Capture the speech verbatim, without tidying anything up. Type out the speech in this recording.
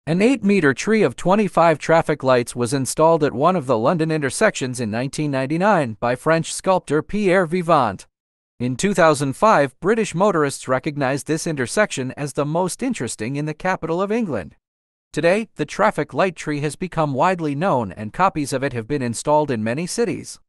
An eight-meter tree of twenty-five traffic lights was installed at one of the London intersections in nineteen ninety-nine by French sculptor Pierre Vivant. In two thousand five, British motorists recognized this intersection as the most interesting in the capital of England. Today, the traffic light tree has become widely known and copies of it have been installed in many cities.